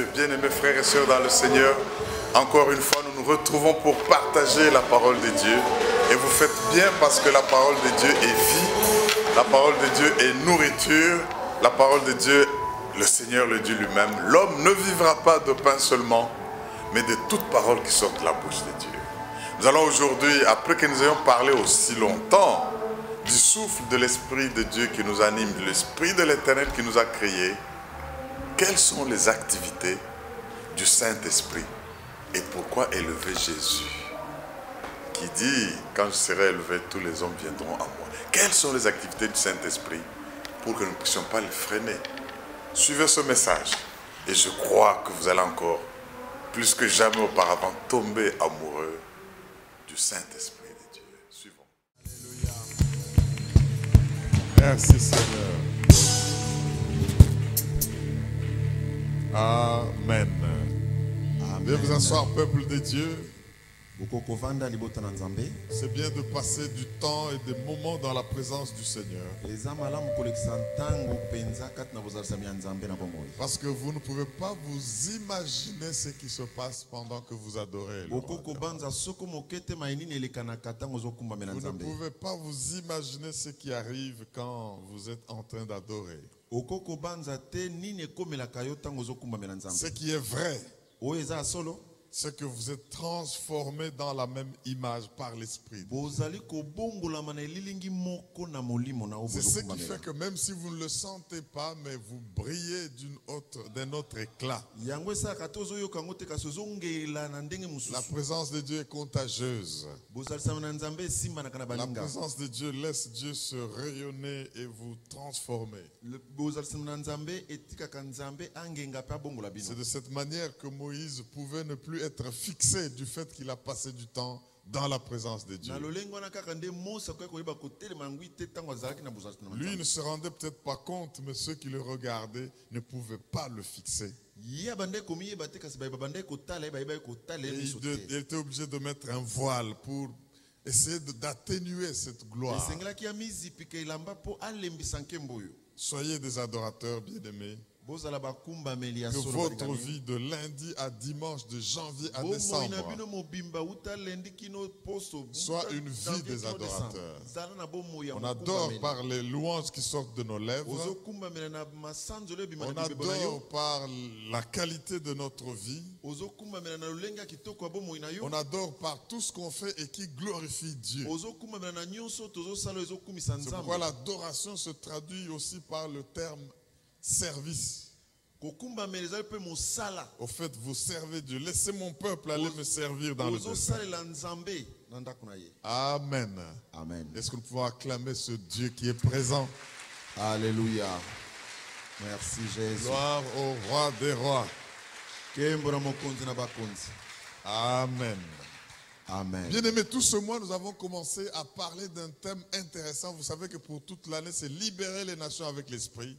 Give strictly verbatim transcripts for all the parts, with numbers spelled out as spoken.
bien-aimés frères et sœurs dans le Seigneur, encore une fois, nous nous retrouvons pour partager la parole de Dieu. Et vous faites bien parce que la parole de Dieu est vie, la parole de Dieu est nourriture, la parole de Dieu, le Seigneur le dit lui-même. L'homme ne vivra pas de pain seulement, mais de toute parole qui sort de la bouche de Dieu. Nous allons aujourd'hui, après que nous ayons parlé aussi longtemps du souffle de l'Esprit de Dieu qui nous anime, de l'Esprit de l'Éternel qui nous a créés, quelles sont les activités du Saint-Esprit et pourquoi élever Jésus qui dit, quand je serai élevé, tous les hommes viendront à moi. Quelles sont les activités du Saint-Esprit pour que nous ne puissions pas les freiner? Suivez ce message et je crois que vous allez encore, plus que jamais auparavant, tomber amoureux du Saint-Esprit de Dieu. Suivons. Alléluia. Merci Seigneur. Amen. Veuillez vous asseoir, peuple de Dieu. C'est bien de passer du temps et des moments dans la présence du Seigneur. Parce que vous ne pouvez pas vous imaginer ce qui se passe pendant que vous adorez le roi. Vous ne pouvez pas vous imaginer ce qui arrive quand vous êtes en train d'adorer. Ce qui est vrai, c'est que vous êtes transformés dans la même image par l'Esprit. C'est ce qui fait que même si vous ne le sentez pas, mais vous brillez d'une autre, d'un autre éclat. La présence de Dieu est contagieuse. La présence de Dieu laisse Dieu se rayonner et vous transformer. C'est de cette manière que Moïse pouvait ne plus être fixé du fait qu'il a passé du temps dans la présence de Dieu. Lui ne se rendait peut-être pas compte, mais ceux qui le regardaient ne pouvaient pas le fixer. Et il, de, il était obligé de mettre un voile pour essayer d'atténuer cette gloire. Soyez des adorateurs bien-aimés. Que votre vie de lundi à dimanche, de janvier à décembre, soit une vie des adorateurs. On adore par les louanges qui sortent de nos lèvres. On adore par la qualité de notre vie. On adore par tout ce qu'on fait et qui glorifie Dieu. C'est pourquoi l'adoration se traduit aussi par le terme service. Au fait, vous servez Dieu. Laissez mon peuple aller me servir dans le désert. Amen. Amen. Est-ce que nous pouvons acclamer ce Dieu qui est présent? Alléluia. Merci Jésus. Gloire au roi des rois. Amen. Amen. Bien aimé, tout ce mois, nous avons commencé à parler d'un thème intéressant. Vous savez que pour toute l'année, c'est libérer les nations avec l'esprit.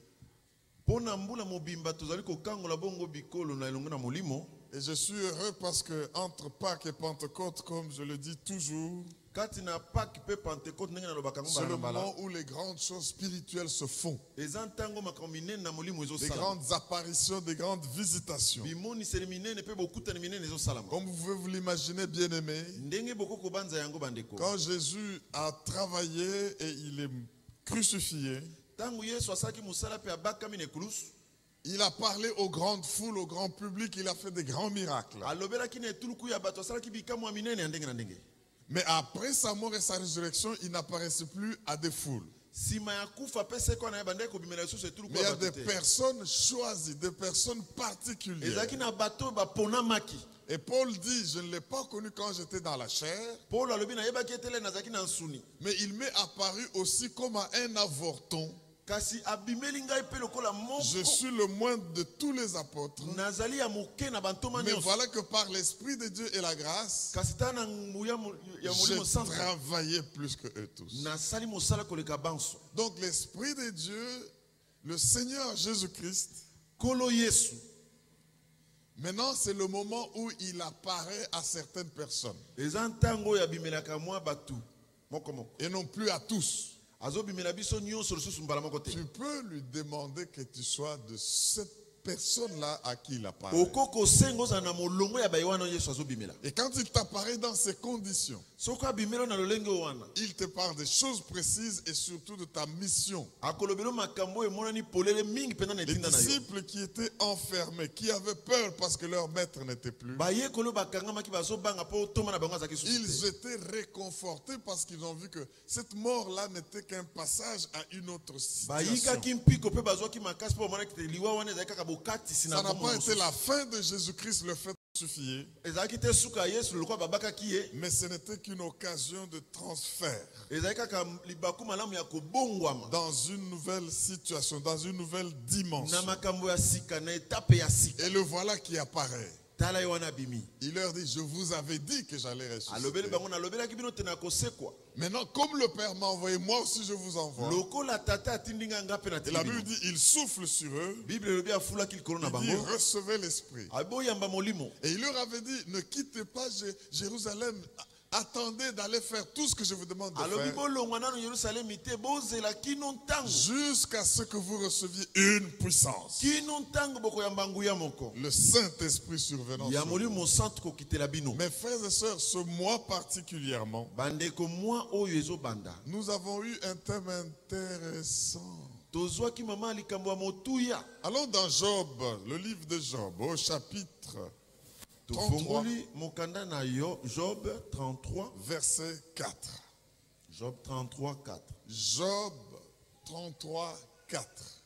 Et je suis heureux parce que entre Pâques et Pentecôte, comme je le dis toujours, c'est le moment où les grandes choses spirituelles se font. Des grandes apparitions, des grandes visitations. Comme vous pouvez vous l'imaginer, bien aimé, quand Jésus a travaillé et il est crucifié, il a parlé aux grandes foules, au grand public, il a fait des grands miracles. Mais après sa mort et sa résurrection, il n'apparaissait plus à des foules. Mais il y a des personnes choisies, des personnes particulières. Et Paul dit, je ne l'ai pas connu quand j'étais dans la chair. Mais il m'est apparu aussi comme à un avorton. Je suis le moindre de tous les apôtres. Mais voilà que par l'Esprit de Dieu et la grâce, j'ai travaillé plus que eux tous. Donc l'Esprit de Dieu, le Seigneur Jésus-Christ, maintenant c'est le moment où il apparaît à certaines personnes. Et non plus à tous. Tu peux lui demander que tu sois de cette personne-là à qui il apparaît. Et quand il t'apparaît dans ces conditions, il te parle des choses précises et surtout de ta mission. Les disciples qui étaient enfermés, qui avaient peur parce que leur maître n'était plus, ils étaient réconfortés parce qu'ils ont vu que cette mort-là n'était qu'un passage à une autre situation. Ça n'a pas été la fin de Jésus-Christ, le fait de suffire, mais ce n'était qu'une occasion de transfert dans une nouvelle situation, dans une nouvelle dimension. Et le voilà qui apparaît. Il leur dit, je vous avais dit que j'allais ressusciter. Maintenant, comme le Père m'a envoyé, moi aussi je vous envoie. Et la Bible dit, il souffle sur eux. Il dit, recevez l'Esprit. Et il leur avait dit, ne quittez pas Jérusalem. Attendez d'aller faire tout ce que je vous demande de faire jusqu'à ce que vous receviez une puissance. Le Saint-Esprit survenant sur vous. Mes frères et sœurs, ce mois particulièrement, nous avons eu un thème intéressant. Allons dans Job, le livre de Job, au chapitre trente-trois, Job trente-trois, verset quatre. Job trente-trois, quatre. Job trente-trois, quatre.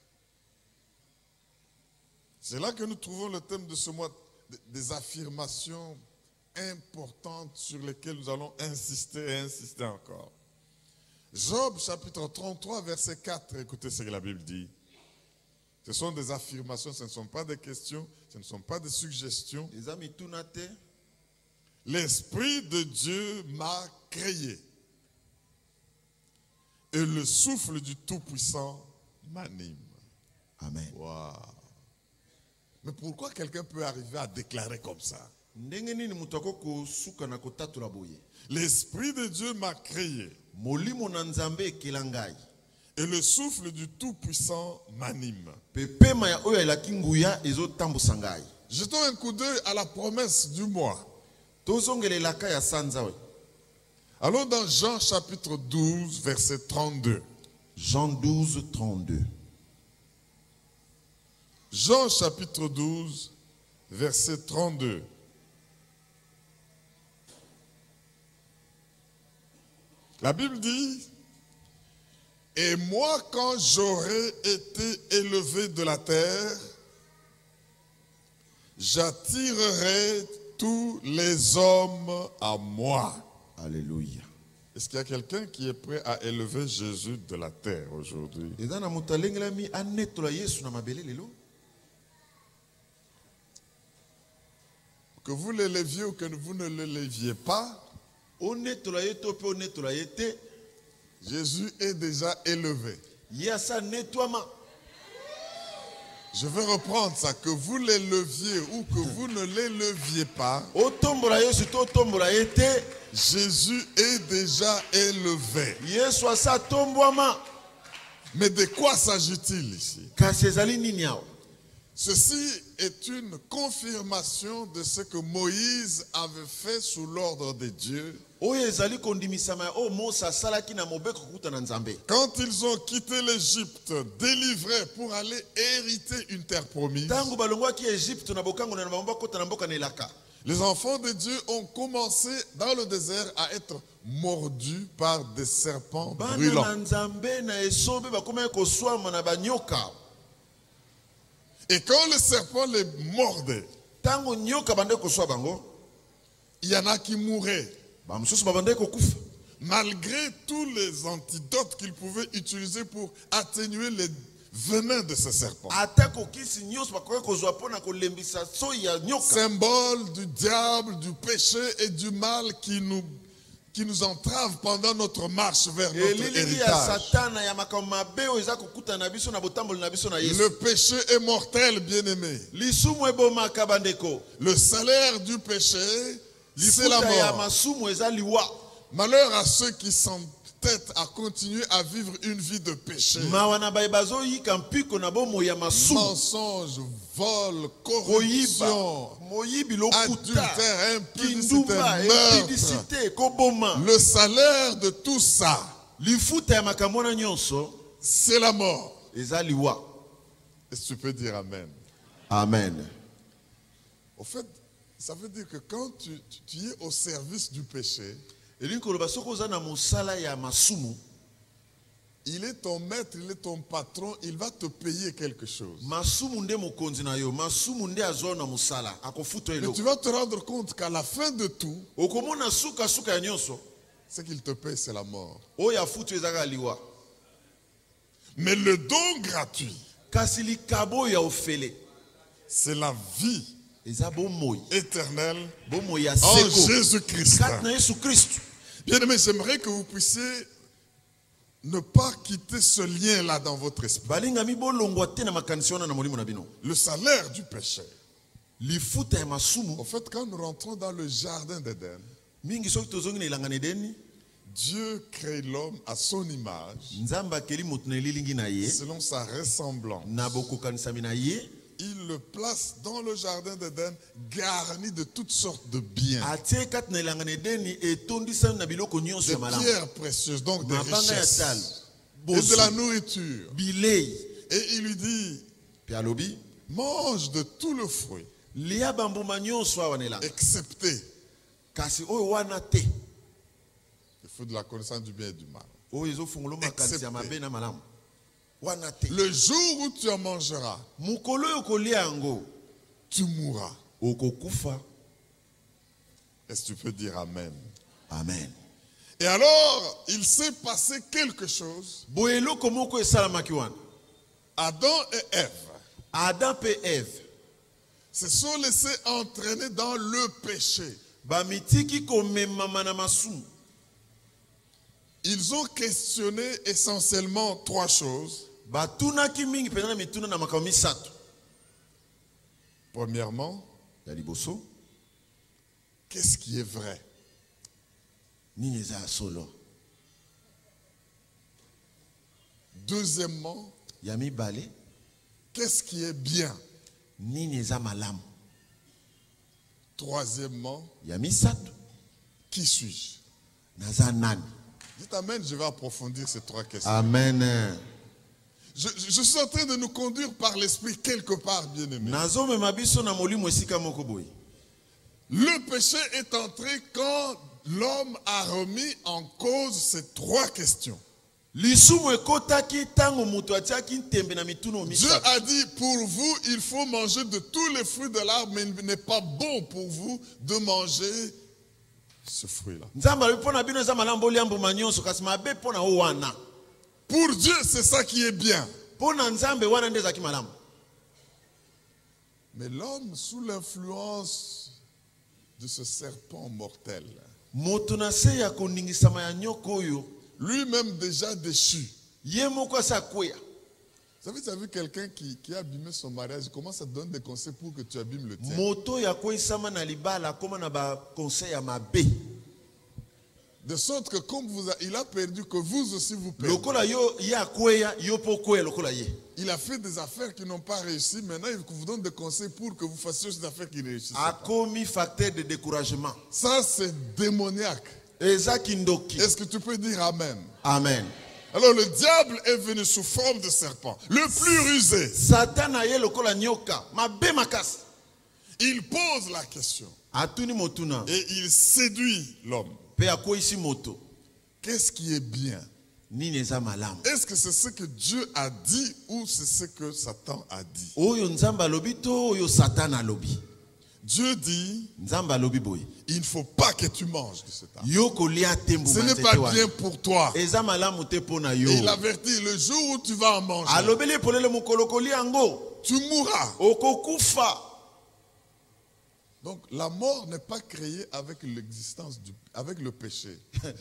C'est là que nous trouvons le thème de ce mois, des affirmations importantes sur lesquelles nous allons insister et insister encore. Job chapitre trente-trois, verset quatre. Écoutez ce que la Bible dit. Ce sont des affirmations, ce ne sont pas des questions, ce ne sont pas des suggestions. L'Esprit de Dieu m'a créé et le souffle du Tout-Puissant m'anime. Amen. Wow. Mais pourquoi quelqu'un peut arriver à déclarer comme ça? L'Esprit de Dieu m'a créé et le souffle du Tout-Puissant m'anime. Jetons un coup d'œil à la promesse du mois. Allons dans Jean chapitre douze, verset trente-deux. Jean douze, trente-deux. Jean chapitre douze, verset trente-deux. La Bible dit, et moi, quand j'aurai été élevé de la terre, j'attirerai tous les hommes à moi. Alléluia. Est-ce qu'il y a quelqu'un qui est prêt à élever Jésus de la terre aujourd'hui? Que vous l'éleviez ou que vous ne l'éleviez pas, Jésus est déjà élevé. Je vais reprendre ça, que vous l'éleviez ou que vous ne l'éleviez pas, Jésus est déjà élevé. Mais de quoi s'agit-il ici? Ceci est une confirmation de ce que Moïse avait fait sous l'ordre de Dieu. Quand ils ont quitté l'Égypte, délivrés pour aller hériter une terre promise, les enfants de Dieu ont commencé dans le désert à être mordus par des serpents brûlants. Et quand le serpent les mordait, il y en a qui mouraient. Malgré tous les antidotes qu'ils pouvaient utiliser pour atténuer les venins de ce serpent. Symbole du diable, du péché et du mal qui nous, qui nous entrave pendant notre marche vers notre héritage. Le péché est mortel, bien-aimé. Le salaire du péché, c'est la mort. Malheur à ceux qui s'entendent tête à continuer à vivre une vie de péché. Mensonge, vol, corruption, adultère, impudicité, meurtre. Le salaire de tout ça, c'est la mort. Est-ce que tu peux dire amen? Amen. Au fait, ça veut dire que quand tu, tu, tu es au service du péché, il est ton maître, il est ton patron, il va te payer quelque chose. Mais tu vas te rendre compte qu'à la fin de tout, ce qu'il te paye, c'est la mort. Mais le don gratuit, c'est la vie éternelle en Jésus-Christ. Bien aimé, j'aimerais que vous puissiez ne pas quitter ce lien-là dans votre esprit. Le salaire du péché. En fait, quand nous rentrons dans le jardin d'Éden, Dieu crée l'homme à son image, selon sa ressemblance. Il le place dans le jardin d'Éden, garni de toutes sortes de biens. Des pierres précieuses, donc des richesses. Et de la nourriture. Et il lui dit, mange de tout le fruit, excepté le fruit de la connaissance du bien et du mal. Excepté le jour où tu en mangeras, tu mourras. Est-ce que tu peux dire amen? Amen. Et alors, il s'est passé quelque chose. Adam et Ève, Adam et Ève se sont laissés entraîner dans le péché. Ils ont questionné essentiellement trois choses. Premièrement, qu'est-ce qui est vrai? Deuxièmement, qu'est-ce qui est bien? Troisièmement, qui suis-je? Dites amen, je vais approfondir ces trois questions. Amen. Je, je, je suis en train de nous conduire par l'esprit quelque part, bien aimé. Le péché est entré quand l'homme a remis en cause ces trois questions. Dieu a dit, pour vous, il faut manger de tous les fruits de l'arbre, mais il n'est pas bon pour vous de manger ce fruit-là. Pour Dieu, c'est ça qui est bien. Mais l'homme, sous l'influence de ce serpent mortel, lui-même déjà déchu. Vous savez, tu as vu quelqu'un qui, qui a abîmé son mariage, comment ça te donne des conseils pour que tu abîmes le tien? De sorte que comme vous a, il a perdu, que vous aussi vous perdez. Il a fait des affaires qui n'ont pas réussi. Maintenant, il vous donne des conseils pour que vous fassiez des affaires qui réussissent. Facteur de découragement. Ça, c'est démoniaque. Est-ce que tu peux dire amen? Amen. Alors le diable est venu sous forme de serpent, le plus rusé. Il pose la question. Et il séduit l'homme. Qu'est-ce qui est bien? Est-ce que c'est ce que Dieu a dit ou c'est ce que Satan a dit? Dieu dit, il ne faut pas que tu manges de cet arbre. Ce n'est pas bien pour toi. Et il avertit, le jour où tu vas en manger, tu mourras. Donc la mort n'est pas créée avec l'existence du, avec le péché.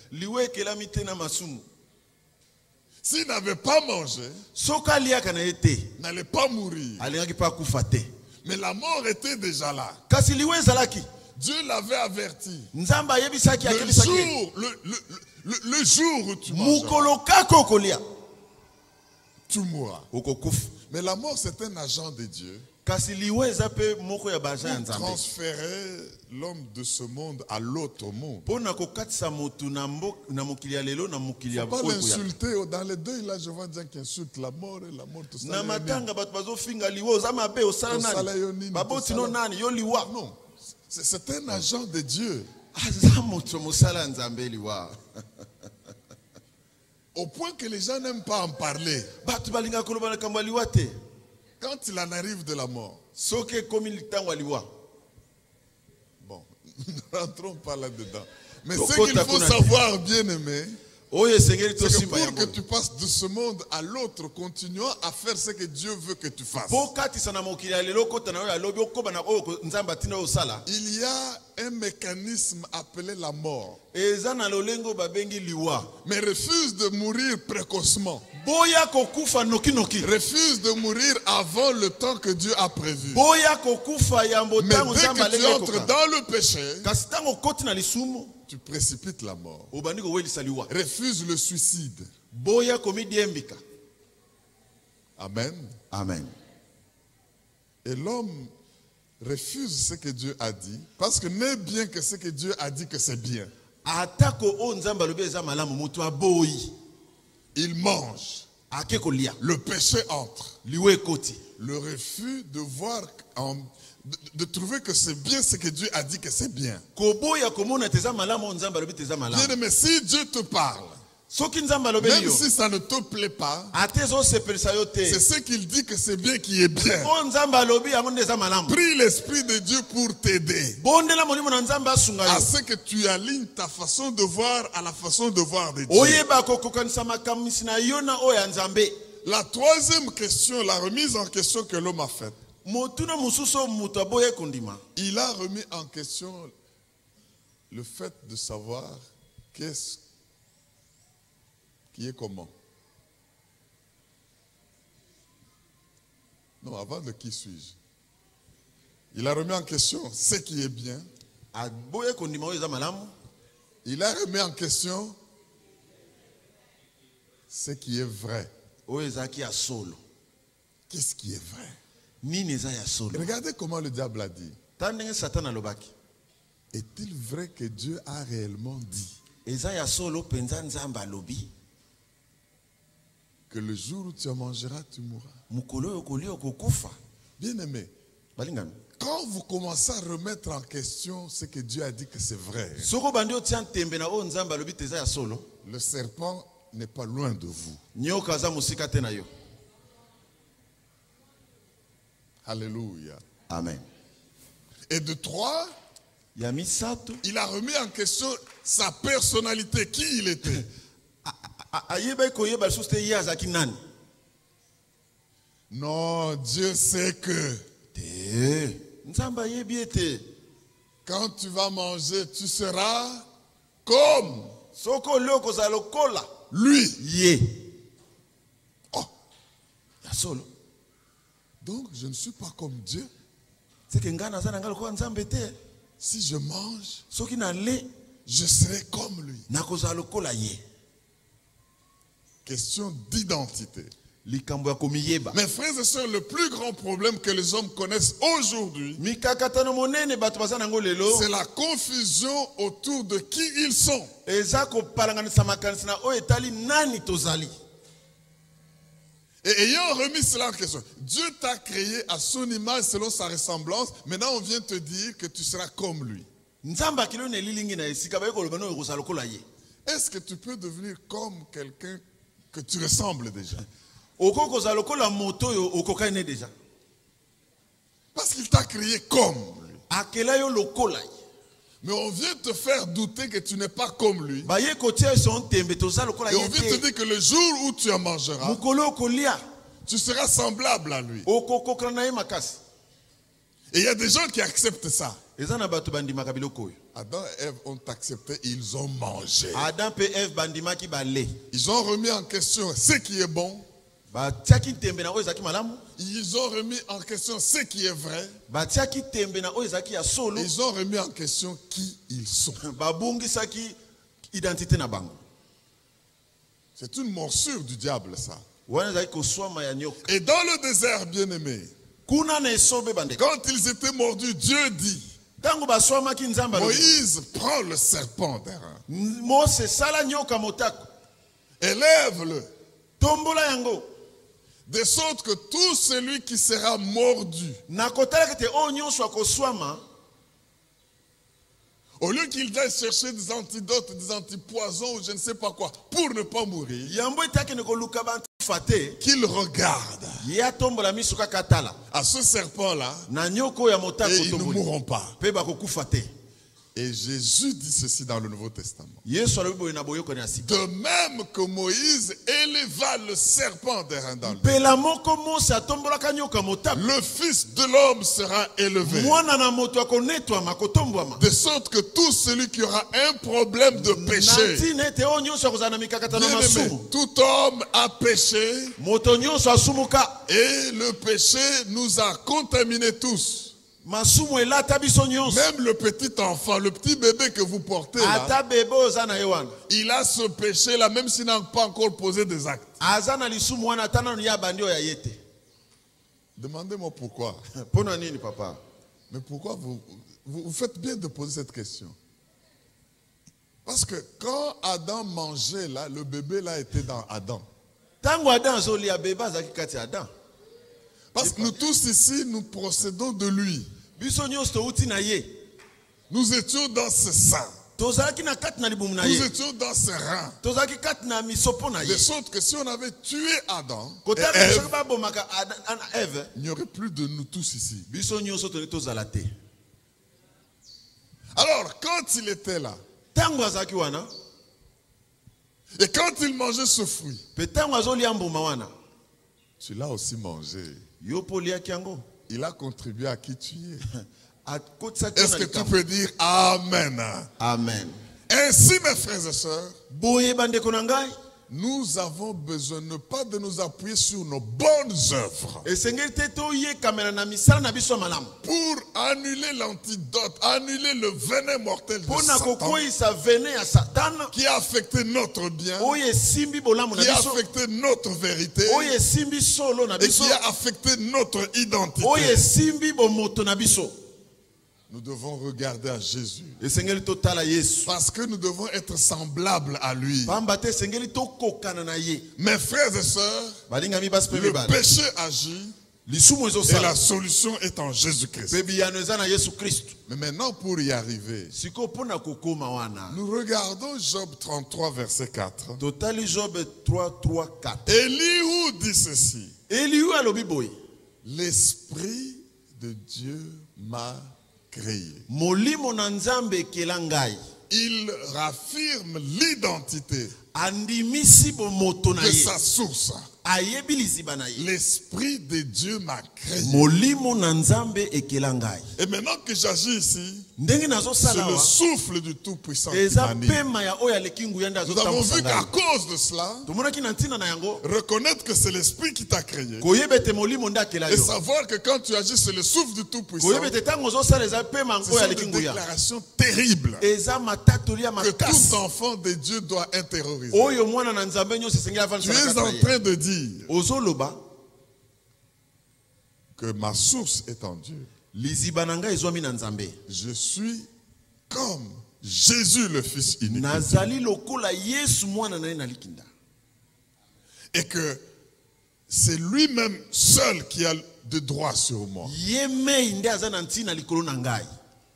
S'il n'avait pas mangé, il n'allait pas mourir. Mais la mort était déjà là. Dieu l'avait averti. Le jour, le, le, Le, le jour où tu mangeras, mukolo kaka okolia tu mourras. okokufa. Mais la mort, c'est un agent de Dieu Kasi liwa eza pe moko ya baja ya pour Nzambe. transférer l'homme de ce monde à l'autre monde. Pona kokatisa motu na mbo na mokili ya lelo na mokili ya Pas oyo ya- l'insulter. Dans les deux, là, je vois des gens qui insultent la mort et la mort, tout ça. na matanga bato bazofinga liwa oza mabe osala Osala yo nani nini, baboti no tosala. nani yo liwa Non, c'est c'est un agent de Dieu. aza moto mosala ya Nzambe liwa. Au point que les gens n'aiment pas en parler. Bato balinga koloba na kambo ya liwa te Quand il en arrive de la mort. soki ekomi litango ya liwa. Bon, ne rentrons pas là-dedans. Mais Donc, ce qu'il quand faut t'as- savoir, bien aimé, Oyo esengeli c'est que tosimba pour que yango tu passes de ce monde à l'autre, continuant à faire ce que Dieu veut que tu fasses. po katisa na mokili ya lelo okota na oyo alobi okoba na oyo ko- Nzambe atina oyo osala Il y a un mécanisme appelé la mort, eza na lolengo babengi liwa. mais refuse de mourir précocement. Boya kokufa nokinoki, Refuse de mourir avant le temps que Dieu a prévu. boya kokufa yambo Mais tango dès Nzambe que tu alengi entres ekoka. dans le péché, Kasi tango okoti na lisumu tu précipites la mort. obandi kowelisa liwa. Refuse le suicide. Boya komidiembika. Amen. Amen. Et l'homme refuse ce que Dieu a dit, parce que n'est bien que ce que Dieu a dit que c'est bien. Atako o Nzambe alobi eza malamu moto aboyi Il mange. ake kolia Le péché entre. liwa ekoti. Le refus de voir, en- de, de trouver que c'est bien ce que Dieu a dit que c'est bien. Koboya komona teza malamu o Nzambe alobi teza Bien malamu. aimé, si Dieu te parle, Soki Nzambe alobi même yo si ça ne te plaît pas, ate ezosepelisa yo c'est te. ce qu'il dit que c'est bien qui est bien. O Nzambe alobi yango nde eza malamu. Prie l'Esprit de Dieu pour t'aider Bondela molimo na Nzambe asunga à yo. ce que tu alignes ta façon de voir à la façon de voir de Dieu. Oyeba kokokanisa makamisi na yo na oyo ya Nzambe. La troisième question, la remise en question que l'homme a faite, Motuna mususu oyo moto aboye kondima. il a remis en question le fait de savoir qu'est-ce qui est comment. Non, avant de qui suis-je. Il a remis en question ce qui est bien. Aboye kondima oyo eza malamu. Il a remis en question ce qui est vrai. Oyo ezaki ya solo. Qu'est-ce qui est vrai? Nini eza ya solo. Regardez comment le diable a dit. Tandenge Satan alobaki. Est-il vrai que Dieu a réellement dit Eza ya solo penza Nzambe alobi. que le jour où tu en mangeras, tu mourras? Mukolo oyo kolia okokufa. Bien aimé, Balingami. quand vous commencez à remettre en question ce que Dieu a dit que c'est vrai, Soko bandi otia ntembe na oyo Nzambe alobi teza ya solo. le serpent n'est pas loin de vous. Nyoka aza musika te na yo. Alléluia. Amen. Et de trois, Ya misato. il a remis en question sa personnalité, qui il était. Ayeba koyeba lisusu te ye azalaki nani. Non, Dieu sait que Te. Nzambe ayebi ete. quand tu vas manger, tu seras comme Soko olio kozala lokola. lui. Ye. Oh, Ya solo. donc je ne suis pas comme Dieu. Seke nga naza na nga lokola Nzambe te. Si je mange, Soki na le je serai comme lui. nakozala lokola ye. Question d'identité. Likambo ya komiyeba. Mes frères et sœurs, le plus grand problème que les hommes connaissent aujourd'hui, Mikakatano monene bato baza nango lelo. c'est la confusion autour de qui ils sont. Eza kopalanganisa makanisi na oyo etali nani tozali. Et ayant remis cela en question, Dieu t'a créé à son image selon sa ressemblance. Maintenant, on vient te dire que tu seras comme lui. Nzambe akili na elilingi na esika baye koloba na oyo kozala lokola ye. Est-ce que tu peux devenir comme quelqu'un que tu ressembles déjà? Oko kozala lokola moto oyo okokani deja. Parce qu'il t'a créé comme lui. Akela yo lokola ye. Mais on vient te faire douter que tu n'es pas comme lui. Baye kotia son tembe tozala lokola Et ye on vient te te. dire que le jour où tu en mangeras, Mukolo kolia. tu seras semblable à lui. Okokokana na ye makasi. Et il y a des gens qui acceptent ça. Eza na bato bandimaka biloko oyo. Adam et Ève ont accepté et ils ont mangé. Adam pe Eve bandimaki bale. Ils ont remis en question ce qui est bon. Batiaki tembe na oyo ezaki malamu. Ils ont remis en question ce qui est vrai. Batiaki tembe na oyo ezaki ya solo. Ils ont remis en question qui ils sont. Babungisaki identité na bango. C'est une morsure du diable, ça. wana ezali koswama ya nyoka. Et dans le désert, bien-aimé, Kuna na esobe bandeko. quand ils étaient mordus, Dieu dit, Tango baswamaki nzamba lobi. Moïse prend le serpent d'airain, Mose sala nyoka motako. élève-le, Tombola yango. de sorte que tout celui qui sera mordu, Na kotala kete o nyonso akoswama. au lieu qu'il aille chercher des antidotes, des antipoisons ou je ne sais pas quoi, pour ne pas mourir, Yambo etake ne koluka bantu fate. qu'il regarde Ya tombola miso kaka tala. à ce serpent-là Na nyoko ya motako et ils ne tomboli. mourront pas. Pe bakokufa te. Et Jésus dit ceci dans le Nouveau Testament. Yesu alobi boye na boyoko na sika. De même que Moïse éleva le serpent d'airain dans le Pela moko Mose atombolaka nyoka motako. le Fils de l'homme sera élevé. Mwana na moto akonetwama kotombwama. De sorte que tout celui qui aura un problème de péché, Nanti nete o nyonso akozala na mikakatano bien aimé, masumu. tout homme a péché Moto nyonso asumuka. et le péché nous a contaminés tous. Masumu elata biso nyonso. Même le petit enfant, le petit bébé que vous portez là, Ata bebe oza na ye wana. il a ce péché là même s'il n'a pas encore posé des actes. Aza na lisumu wana ata nanu ya bandi oyo ya ye te. Demandez-moi pourquoi. Pona nini papa? Mais pourquoi vous, vous, vous faites bien de poser cette question? Parce que quand Adam mangeait là, le bébé là était dans Adam. Tango Adam azolia bebe azaki kati ya Adam. Parce que nous tous ici, nous procédons de lui. Biso nyonso touti na ye. Nous étions dans ce sang. Tozalaki na kati na libumu na Nous ye. étions dans ses reins. Tozalaki kati na misopo na De ye. sorte que si on avait tué Adam et Kotaka Ève, biso babomaka Adam na Eve. il n'y aurait plus de nous tous ici. Biso nyonso toli tozala te. Alors, quand il était là, Tango azalaki wana. et quand il mangeait ce fruit, Pe tango azolia mbuma wana. tu l'as aussi mangé. Yo poliaki yango. Il a contribué à qui tu es. Akotisaki Est-ce na que tu likambo. peux dire Amen? Amen. Ainsi, mes frères et sœurs, Boye bandeko na ngai. nous avons besoin ne pas de nous appuyer sur nos bonnes œuvres Esengeli te toyekamela na misala na biso malamu. pour annuler l'antidote, annuler le venin mortel de Pona Satan kokoyisa vene ya Satana. qui a affecté notre bien, Oyo esimbi bolamu na qui a biso. affecté notre vérité Oyo esimbi solo na et biso. qui a affecté notre identité. Oyo esimbi bomoto na biso. Nous devons regarder à Jésus Esengeli totala Yesu. parce que nous devons être semblables à lui. Pamba te esengeli tokokana na ye. Mes frères et sœurs, Balingami basi pe le mibale. péché agit Lisumu et ezosala. la solution est en Jésus-Christ. Pe biyano eza na Yesu Kristo. Mais maintenant, pour y arriver, Siko pona kokoma wana. nous regardons Job trente-trois, verset quatre. Totali Job trois, trois, quatre. Élihu dit ceci: Elihu alobi boye. l'Esprit de Dieu m'a créé. Molimo na Nzambe ekela ngai. Il raffirme l'identité Andimisi bomoto na de ye. sa source. Ayebi liziba na ye. L'Esprit de Dieu m'a créé. Molimo na Nzambe ekela ngai. Et maintenant que j'agis ici, Ndenge c'est nazosala le wa. souffle du Tout-Puissant qui Eza m'anime. pema ya oyo aleki nguya nde Nous avons azotambusa vu qu'à ngai. cause de cela, Tomonaki na ntina na yango. reconnaître que c'est l'Esprit qui t'a créé. Koyeba ete molimo nde akela Et yo. savoir que quand tu agis, c'est le souffle du Tout-Puissant. Koyeba ete ntango ozosala eza pema Ce oyo sont aleki des nguya. déclarations terribles Eza matatoli ya que makasi. tout enfant de Dieu doit intérioriser. Oyo mwana na Nzambe nyonso esengeli Tu afandisa na es kati na en ye. train de dire Ozoloba que ma source est en Dieu. liziba na ngai ezwami na Nzambe. Je suis comme Jésus le Fils unique. Nazali lokola Yesu mwana na ye na likinda. Et que c'est lui-même seul qui a de droit sur moi. Ye mei nde aza na ntina likolo na ngai.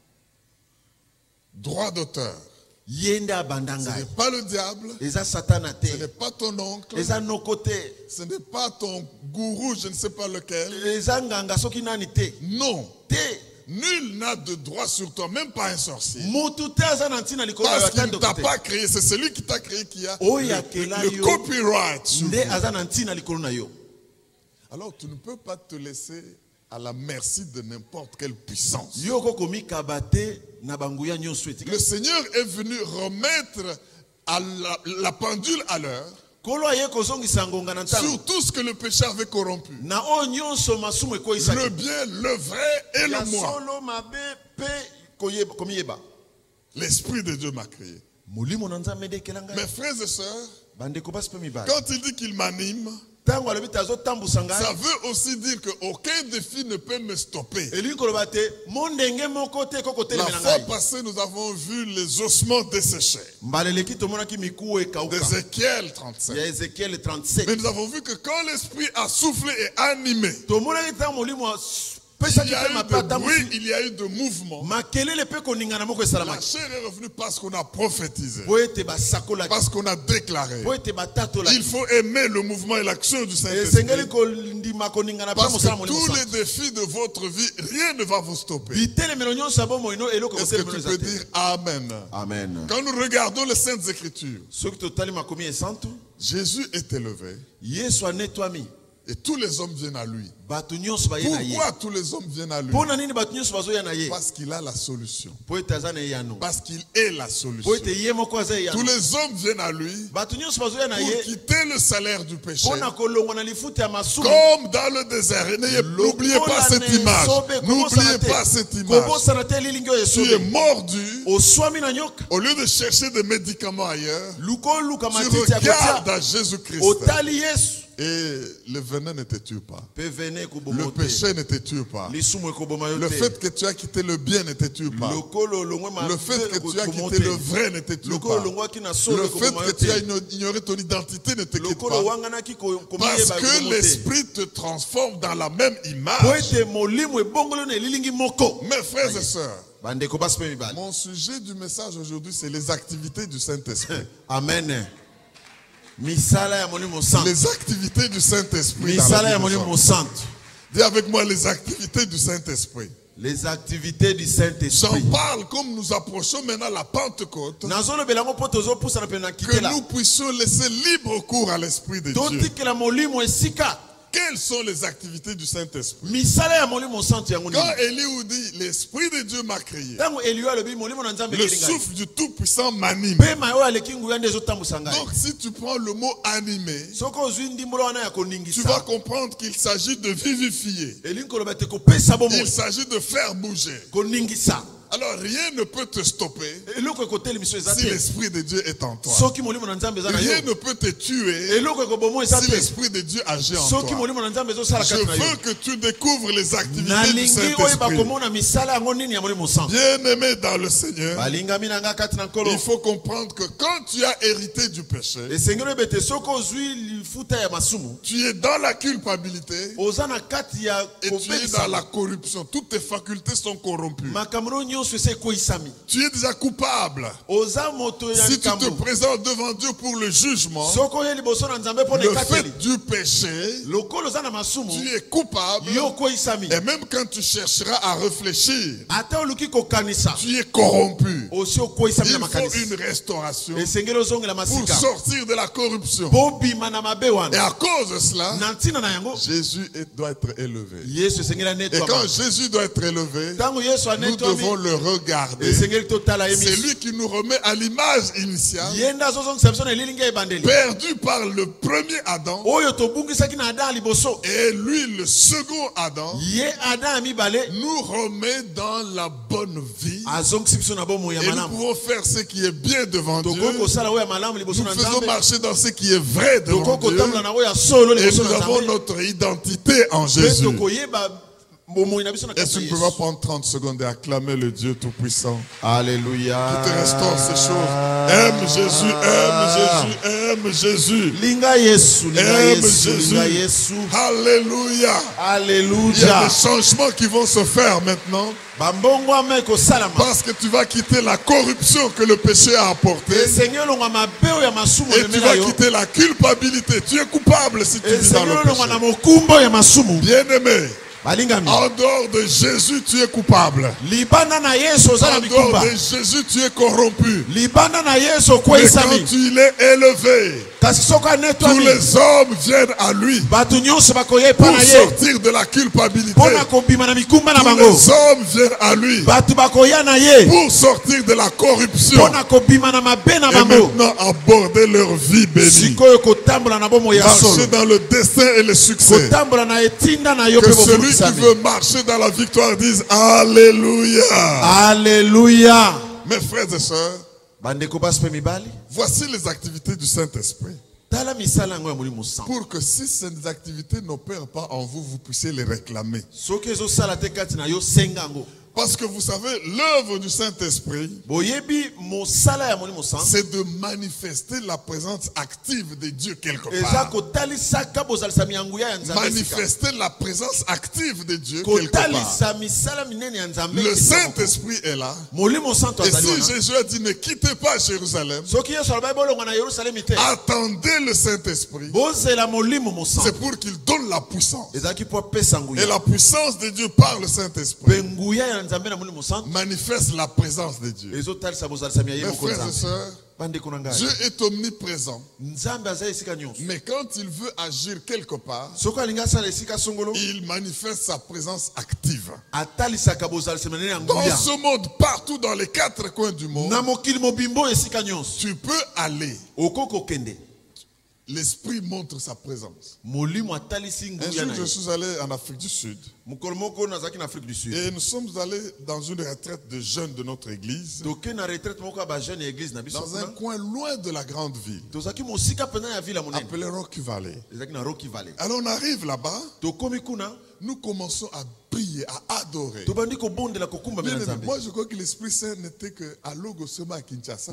Droit d'auteur. Ye nde abanda Ce ngai. n'est pas le diable, Eza satana ce n'est te. pas ton oncle, Eza noko te. ce n'est pas ton gourou, je ne sais pas lequel. Eza nganga soki nani te. Non, Te. nul n'a de droit sur toi, même pas un sorcier. Mutu te aza na ntina likolo na yo Parce qu'il ne atando t'a te. pas créé, c'est celui qui t'a créé qui a Oyo le, akela le yo. copyright sur Nde vous. aza na ntina likolo na yo. Alors tu ne peux pas te laisser à la merci de n'importe quelle puissance. Yo ko komikaba te na banguya nyonso etika. Le Seigneur est venu remettre à la, la pendule à l'heure Kolo aye kozongisa ngonga na ntango. sur tout ce que le péché avait corrompu. Na o nyonso masumu ekoyisaki. Le bien, le vrai et Ya le moi. solo mabe pe koyeba komiyeba. L'Esprit de Dieu m'a créé. Molimo na Nzambe nde ekela ngai. Mes frères et sœurs, Quand il dit qu'il m'anime, ça veut aussi dire qu'aucun défi ne peut me stopper. La fois passée, nous avons vu les ossements desséchés. Ézéchiel trente-sept. Mais nous avons vu que quand l'esprit a soufflé et animé, il y a eu de bruit, il y a eu de mouvement. La chair est revenue parce qu'on a prophétisé, parce qu'on a déclaré. Il faut aimer le mouvement et l'action du Saint-Esprit. Parce que tous les défis de votre vie, rien ne va vous stopper. Est-ce que tu peux dire Amen? Amen. Quand nous regardons les Saintes Écritures, Jésus est élevé. Et tous les hommes viennent à lui. Pourquoi tous les hommes viennent à lui? Parce qu'il a la solution. Parce qu'il est la solution. Tous les hommes viennent à lui pour quitter le salaire du péché. Comme dans le désert. N'oubliez pas cette image. N'oubliez pas cette image. Tu es mordu. Au lieu de chercher des médicaments ailleurs, tu regardes à Jésus-Christ. Et le venin ne te tue pas. Le péché ne te tue pas. Le fait que tu as quitté le bien ne te tue pas. Le fait que tu as quitté le vrai ne te tue pas. Le fait que tu as ignoré ton identité ne te quitte pas. Parce que l'esprit te transforme dans la même image. Mes frères et sœurs, mon sujet du message aujourd'hui, c'est les activités du Saint-Esprit. Amen. Les activités du Saint-Esprit. Dis avec moi les activités du Saint-Esprit. Les activités du Saint-Esprit. J'en parle comme nous approchons maintenant la Pentecôte. Que nous puissions laisser libre cours à l'Esprit de Dieu. Quelles sont les activités du Saint-Esprit? Quand Élie dit l'Esprit de Dieu m'a créé, le souffle du Tout-Puissant m'anime. Donc si tu prends le mot animé, tu vas comprendre qu'il s'agit de vivifier. Il s'agit de faire bouger. Alors rien ne peut te stopper si l'Esprit de Dieu est en toi. Rien ne peut te tuer si l'Esprit de Dieu agit en toi. Je veux que tu découvres les activités du Saint-Esprit. Bien-aimé dans le Seigneur, il faut comprendre que quand tu as hérité du péché, tu es dans la culpabilité et tu es dans la corruption. Toutes tes facultés sont corrompues. Tu es déjà coupable. Si tu te présentes devant Dieu pour le jugement, le fait du péché, tu es coupable. Et même quand tu chercheras à réfléchir, tu es corrompu. Il faut une restauration pour sortir de la corruption. Et à cause de cela, Jésus doit être élevé. Et quand Jésus doit être élevé, nous devons le regarder. C'est lui qui nous remet à l'image initiale, perdu par le premier Adam, et lui le second Adam nous remet dans la bonne vie, et nous pouvons faire ce qui est bien devant Dieu. Nous faisons marcher dans ce qui est vrai devant Dieu, et nous avons notre identité en Jésus. Est-ce que tu peux pas prendre trente secondes et acclamer le Dieu Tout-Puissant? Alléluia. Qui te restaure ces choses. Aime Jésus, aime Jésus, aime Jésus. Aime Jésus. Alléluia. Alléluia. Il y a des changements qui vont se faire maintenant. Parce que tu vas quitter la corruption que le péché a apportée. Et tu vas quitter la culpabilité. Tu es coupable si tu vis dans le péché. Bien-aimé, en dehors de Jésus, tu es coupable. En dehors de Jésus, tu es corrompu. Mais quand il est élevé, tous les hommes viennent à lui pour sortir de la culpabilité. Tous les hommes viennent à lui pour sortir de la corruption et maintenant aborder leur vie bénie. Marcher dans le destin et le succès. Que celui qui veut marcher dans la victoire dise Alléluia. Alléluia. Mes frères et sœurs, voici les activités du Saint-Esprit. Pour que si ces activités n'opèrent pas en vous, vous puissiez les réclamer. Parce que vous savez, l'œuvre du Saint-Esprit, c'est de manifester la présence active de Dieu quelque part. Manifester la présence active de Dieu quelque part. Le Saint-Esprit est là. Et si Jésus a dit ne quittez pas Jérusalem, attendez le Saint-Esprit. C'est pour qu'il donne la puissance. Et la puissance de Dieu par le Saint-Esprit manifeste la présence de Dieu. Mes frères et sœurs, Dieu est omniprésent. Mais quand il veut agir quelque part, il manifeste sa présence active. Dans ce monde, partout dans les quatre coins du monde, tu peux aller. L'Esprit montre sa présence. Un jour, je suis allé en Afrique du Sud. Et nous sommes allés dans une retraite de jeunes de notre église. Dans un coin loin de la grande ville. Appelé Rocky Valley. Alors on arrive là-bas. Nous commençons à prier, à adorer. Moi, je crois que l'Esprit Saint n'était qu'à Logosema à Kinshasa.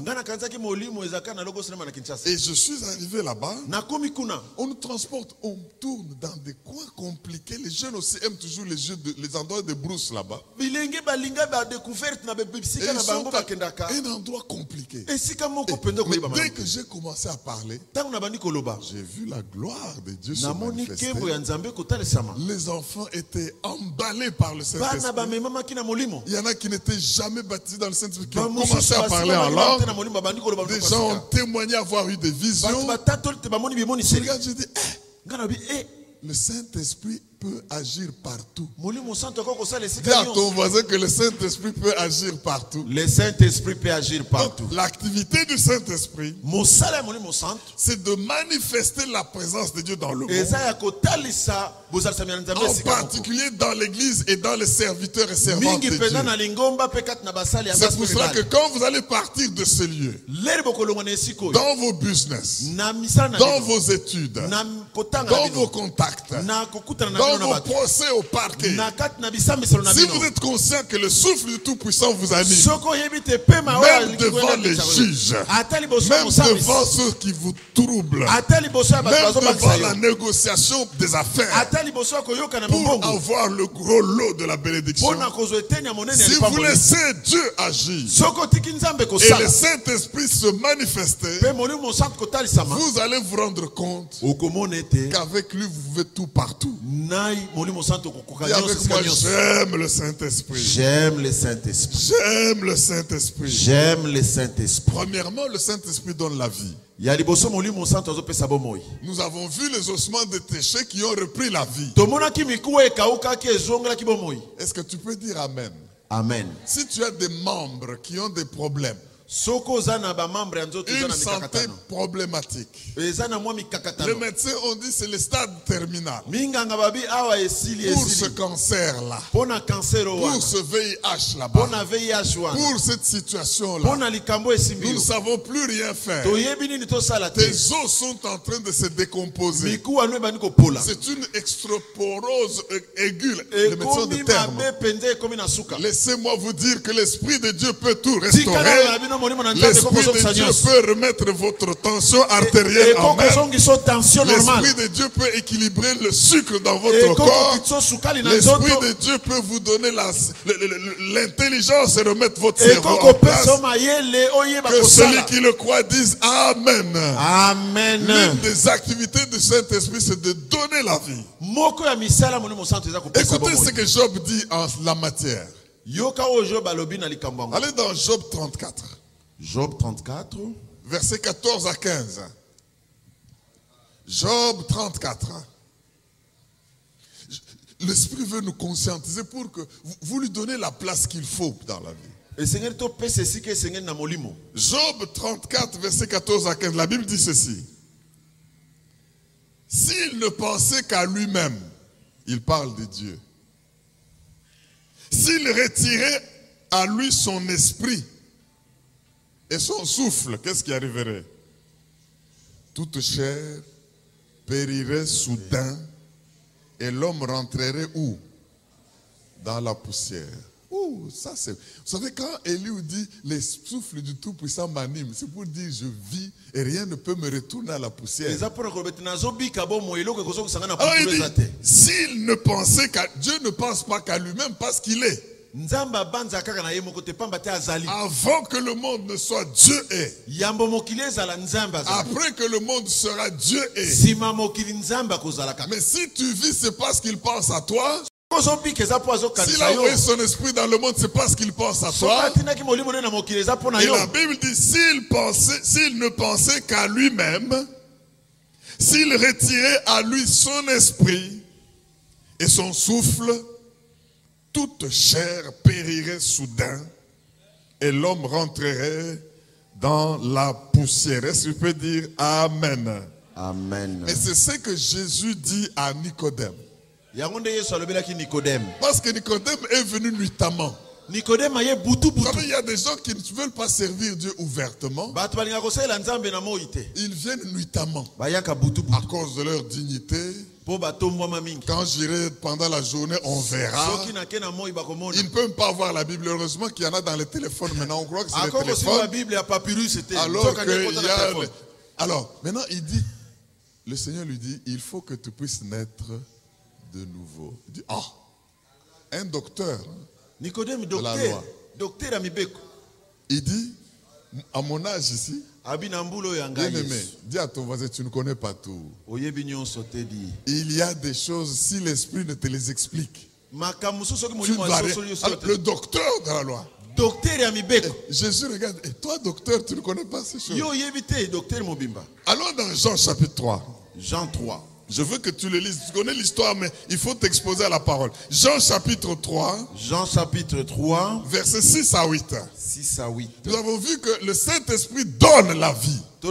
Et je suis arrivé là-bas. On nous transporte, on tourne dans des coins compliqués. Les jeunes aussi aiment toujours les, jeux de, les endroits de brousse là-bas. Et ils sont à un endroit compliqué. Et, mais dès que j'ai commencé à parler, j'ai vu la gloire de Dieu se manifester. Les enfants étaient emballés par le Saint-Esprit. Il y en a qui n'étaient jamais baptisés dans le Saint-Esprit, qui ont commencé à parler en langue. Des gens ont témoigné avoir eu des visions. Je regarde, je dis, eh, le Saint-Esprit peut agir partout. Dis à ton voisin que le Saint-Esprit peut agir partout. Le Saint-Esprit peut agir partout. L'activité du Saint-Esprit, c'est de manifester la présence de Dieu dans le monde. En particulier dans l'église et dans les serviteurs et servantes de Dieu. C'est pour cela que quand vous allez partir de ce lieu, dans vos business, dans vos études, dans vos contacts, dans vos procès au parquet, si vous êtes conscient que le souffle du Tout-Puissant vous anime, même devant les juges, même devant ceux qui vous troublent, même devant la négociation des affaires, pour avoir le gros lot de la bénédiction, si vous laissez Dieu agir et le Saint-Esprit se manifester, vous allez vous rendre compte qu'avec lui vous pouvez tout partout. Et avec moi, j'aime le Saint-Esprit. J'aime le Saint-Esprit. J'aime le Saint-Esprit. J'aime le Saint-Esprit. Premièrement, le Saint-Esprit donne la vie. Nous avons vu les ossements détachés qui ont repris la vie. Est-ce que tu peux dire Amen? Amen. Si tu as des membres qui ont des problèmes, une santé problématique, les médecins ont dit c'est le stade terminal. Pour ce cancer-là, pour ce V I H là-bas, pour cette situation-là, nous ne savons plus rien faire. Tes os sont en train de se décomposer. C'est une extraporose aiguë, le médecin de terme. Laissez-moi vous dire que l'Esprit de Dieu peut tout restaurer. L'Esprit de Dieu peut remettre votre tension artérielle en main. L'Esprit de Dieu peut équilibrer le sucre dans votre corps. L'Esprit de Dieu peut vous donner l'intelligence et remettre votre cerveau en place. Que celui qui le croit dise Amen. Amen. L'une des activités du Saint-Esprit, c'est de donner la vie. Écoutez ce que Job dit en la matière. Allez dans Job trente-quatre. Job trente-quatre. Versets quatorze à quinze. Job trente-quatre. L'Esprit veut nous conscientiser pour que vous lui donnez la place qu'il faut dans la vie. Job trente-quatre, versets quatorze à quinze. La Bible dit ceci. S'il ne pensait qu'à lui-même, il parle de Dieu. S'il retirait à lui son esprit et son souffle, qu'est-ce qui arriverait? toute chair périrait soudain et l'homme rentrerait où? Dans la poussière. Ouh, ça c'est... Vous savez, quand Élie dit les souffles du Tout-Puissant m'animent, c'est pour dire je vis et rien ne peut me retourner à la poussière. Alors il dit, s'il ne pensait qu'à... Dieu ne pense pas qu'à lui-même parce qu'il est. Avant que le monde ne soit, Dieu est. Après que le monde sera, Dieu est. Mais si tu vis, c'est parce qu'il pense à toi. S'il a envoyé son esprit dans le monde, c'est parce qu'il pense à toi. Et la Bible dit, s'il pensait, s'il ne pensait qu'à lui-même, s'il retirait à lui son esprit et son souffle, toute chair périrait soudain et l'homme rentrerait dans la poussière. Est-ce que tu peux dire Amen? Amen. Et c'est ce que Jésus dit à Nicodème. Parce que Nicodème est venu nuitamment. Vous savez, il y a des gens qui ne veulent pas servir Dieu ouvertement. Ils viennent nuitamment à cause de leur dignité. Quand j'irai pendant la journée, on verra. Ils ne peuvent pas avoir la Bible. Heureusement qu'il y en a dans les téléphones maintenant. On croit que c'est les téléphones. Alors, que il y a le... Alors, maintenant, il dit, le Seigneur lui dit, il faut que tu puisses naître de nouveau. Il dit, ah, un docteur de la loi. Il dit, à mon âge ici, bien-aimé, dis à ton voisin, tu ne connais pas tout. Il y a des choses, si l'esprit ne te les explique, tu ne vas rien. Alors, le docteur de la loi. Et Jésus regarde, et toi docteur, tu ne connais pas ces choses. Allons dans Jean chapitre trois. Jean trois. Je veux que tu le lises. Tu connais l'histoire, mais il faut t'exposer à la parole. Jean chapitre trois. Jean chapitre trois. Versets six à huit. six à huit. Nous avons vu que le Saint-Esprit donne la vie. Si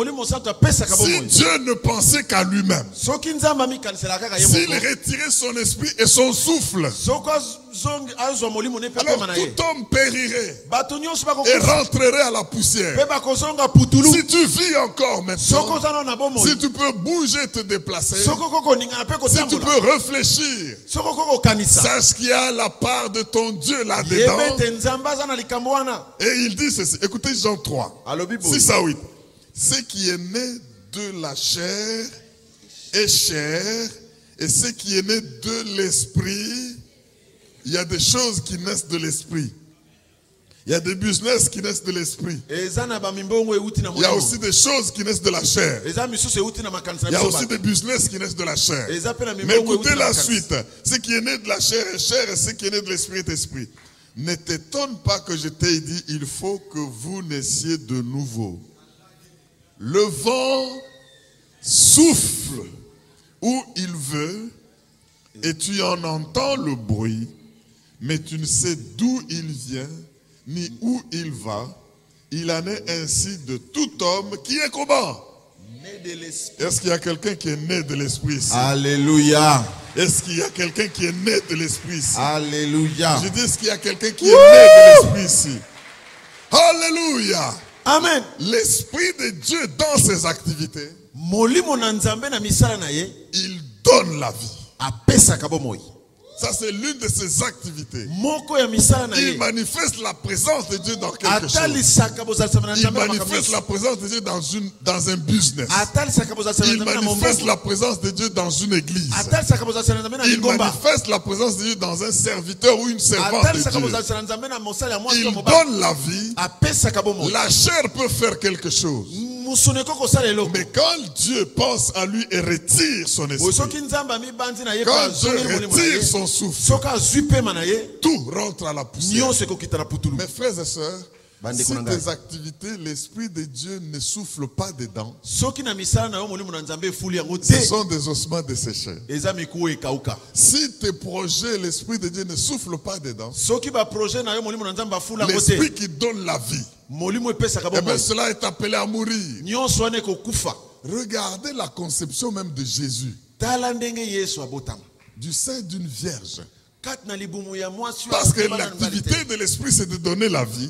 Dieu ne pensait qu'à lui-même, s'il retirait son esprit et son souffle, alors tout homme périrait et rentrerait à la poussière. Si tu vis encore maintenant, si tu peux bouger, te déplacer, si tu peux réfléchir, sache qu'il y a la part de ton Dieu là-dedans. Et il dit ceci, écoutez Jean trois, six à huit. Ce qui est né de la chair est chair, et ce qui est né de l'esprit, il y a des choses qui naissent de l'esprit. Il y a des business qui naissent de l'esprit. Il y a aussi des choses qui naissent de la chair. Il y a aussi des business qui naissent de la chair. Mais écoutez la suite. Ce qui est né de la chair est chair, et ce qui est né de l'esprit est esprit. Ne t'étonne pas que je t'ai dit, il faut que vous naissiez de nouveau. Le vent souffle où il veut et tu en entends le bruit, mais tu ne sais d'où il vient ni où il va. Il en est ainsi de tout homme qui est comment? Est-ce qu'il y a quelqu'un qui est né de l'esprit ici? Alléluia. Est-ce qu'il y a quelqu'un qui est né de l'esprit ici? Alléluia. Je dis, est-ce qu'il y a quelqu'un qui est né de l'esprit ici? Alléluia. Amen. L'Esprit de Dieu dans ses activités, il donne la vie. Ça, c'est l'une de ses activités. Il manifeste la présence de Dieu dans quelque chose. Il manifeste la présence de Dieu dans, une, dans un business. Il manifeste la présence de Dieu dans une église. Il manifeste la présence de Dieu dans un serviteur ou une servante de Dieu. Il donne la vie. La chair peut faire quelque chose. Mais quand Dieu pense à lui et retire son esprit, quand Dieu retire son souffle, tout rentre à la poussière. Mes frères et sœurs, si tes activités, l'Esprit de Dieu ne souffle pas dedans, ce sont des ossements desséchés. Si tes projets, l'Esprit de Dieu ne souffle pas dedans, l'Esprit qui donne la vie, eh bien, cela est appelé à mourir. Regardez la conception même de Jésus. Du sein d'une vierge. Parce que l'activité de l'esprit, c'est de donner la vie.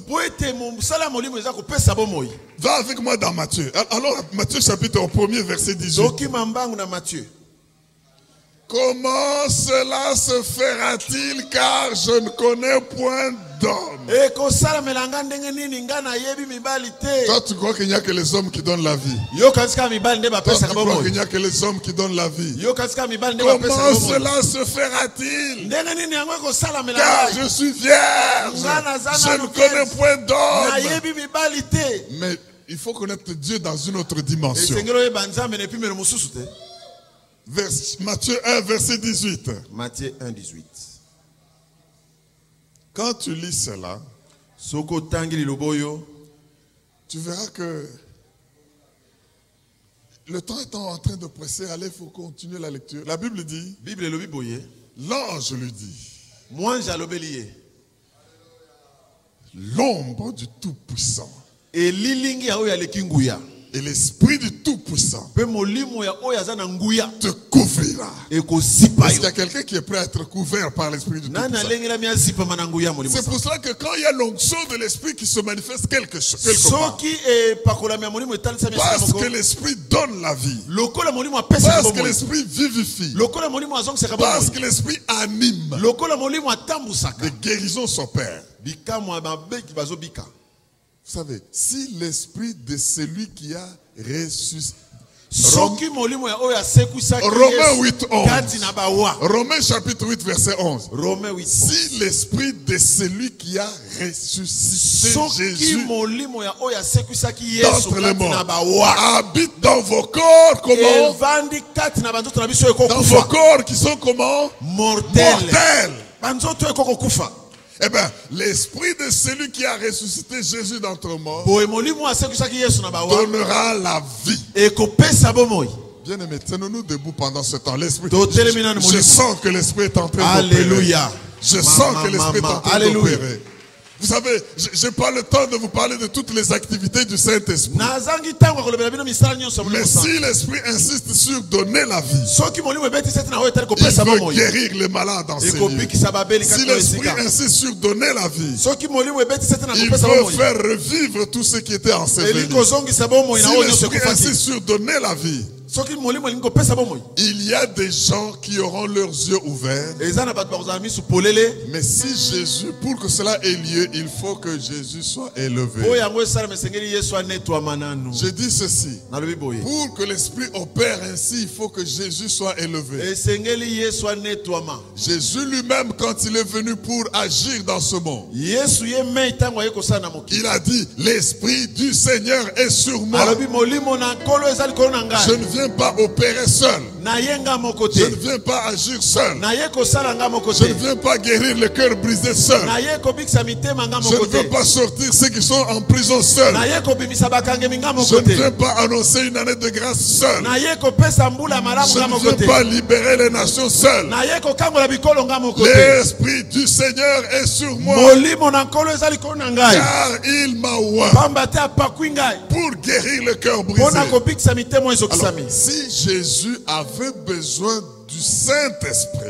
Va avec moi dans Matthieu. Alors, Matthieu chapitre au premier verset dix-huit. Comment cela se fera-t-il, car je ne connais point d'homme? Toi, tu crois qu'il n'y a que les hommes qui donnent la vie. Toi, tu crois qu'il n'y a que les hommes qui donnent la vie. Comment cela se fera-t-il? Car je suis vierge. Je ne connais point d'homme. Mais il faut connaître Dieu dans une autre dimension. Vers, Matthieu un, verset dix-huit. Matthieu un, dix-huit. Quand tu lis cela, tu verras que le temps étant en train de presser, allez, il faut continuer la lecture. La Bible dit, l'ange lui dit, l'ombre du Tout-Puissant et l'esprit du Tout-Puissant te couvrira. Est-ce qu'il y a quelqu'un qui est prêt à être couvert par l'esprit du Tout-Puissant? C'est pour cela que quand il y a l'onction de l'esprit qui se manifeste quelque chose, quelque part, parce que l'esprit donne la vie, parce que l'esprit vivifie, parce que l'esprit anime, les guérisons s'opèrent. Vous savez, si l'esprit de celui qui a ressuscité, Romains huit, onze. Romains chapitre huit, verset onze. Si l'esprit de celui qui a ressuscité Jésus d'entre les morts habite dans vos corps, comment? Dans vos corps qui sont comment? Mortels. Eh bien, l'esprit de celui qui a ressuscité Jésus d'entre morts donnera la vie. Bien aimé, tenons-nous debout pendant ce temps. L'esprit, je, je sens que l'esprit est en train d'opérer. Alléluia. Je sens que l'esprit est en train d'opérer. Vous savez, je n'ai pas le temps de vous parler de toutes les activités du Saint-Esprit. Mais si l'Esprit insiste sur donner la vie, il veut guérir les malades en ces lieux. Si l'Esprit insiste sur donner la vie, il veut faire revivre tout ce qui était enseveli. Si l'Esprit insiste sur donner la vie, il y a des gens qui auront leurs yeux ouverts. Mais si Jésus, pour que cela ait lieu, il faut que Jésus soit élevé. Je dis ceci. Pour que l'Esprit opère ainsi, il faut que Jésus soit élevé. Jésus lui-même, quand il est venu pour agir dans ce monde, il a dit, l'Esprit du Seigneur est sur moi. Je ne viens pas opérer seul. Je ne viens pas agir seul. Je ne viens pas guérir le cœur brisé seul. Je ne veux pas sortir ceux qui sont en prison seul. Je ne viens pas annoncer une année de grâce seul. Je ne viens pas libérer les nations seul. L'Esprit du Seigneur est sur moi. Car il m'a oint pour guérir le cœur brisé. Alors, si Jésus avait besoin du Saint-Esprit